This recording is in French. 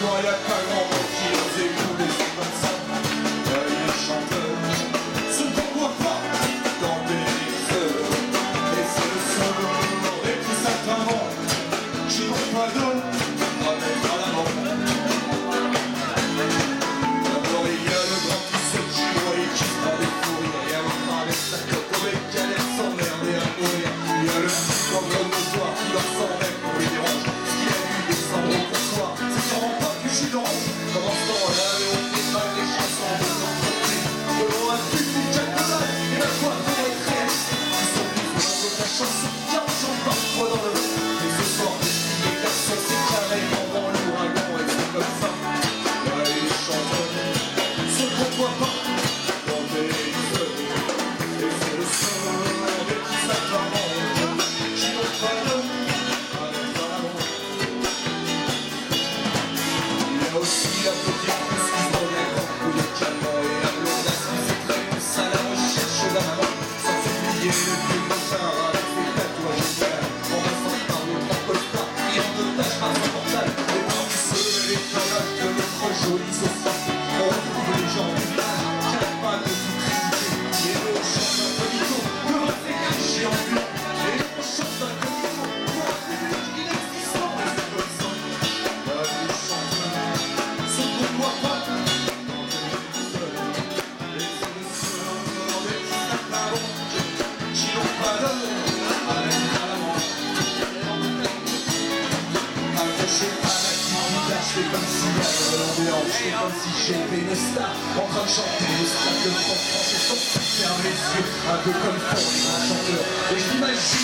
toi, y'a pas grand monde qui ose écouter, c'est comme ça. Les chanteurs se convoient pas dans des heures. Et c'est le seul et tout certainement qui n'ont pas d'eau à mettre à l'avant. D'abord il y a le grand qui se tue et qui se prend des fous rires. Et avant avec sa cote avec qu'elle aime s'emmerder à mourir. Il y a le petit comme le soir qui leur sort même pour les dérange. Ce qu'il a vu des 100 euros pour soi, c'est qu'il rend pas du jus d'orange. Pendant ce temps-là, on fait pas les chansons de l'entreprise. Selon un public japonais, et la foi pour être réaliste. Ils sont plus loin de ta chanson, car j'en parfois dans le lot. Et ce soir, les garçons, c'est carrément dans l'ouragan, et c'est comme ça. Ouais, les chanteurs se convoient pas dans des heures. Et c'est le son des petits acclamants qui n'ont pas d'eau à mettre à l'avant. Il y a aussi la petite pousse qui se donne un grand coup de canon et la blondasse qui se traîne pousse à la recherche d'un amant. Sans oublier le vieux motard avec ses tatouages verts. En passant par l'autre en costard et en otage par son portal. Et parmi ceux et les panaches de notre jolie société, on retrouve les gens du village qui n'arrêtent pas de tout critiquer. Et eux chantent un bonito, que l'on fait cacher en vue. Et on chante un bonito, pour un public inexistant. Et c'est comme ça, les chanteurs se convoient pas dans des seuls. Et c'est le seul des petits acclamants qui n'ont pas d'heure à mettre à l'avant. Accroché à la guitare, je fais comme s'il y avait l'ambiance, je fais comme si j'étais une star en train de chanter le stade de France et sans fermer les yeux, un peu comme font les grands chanteurs. Et je m'imagine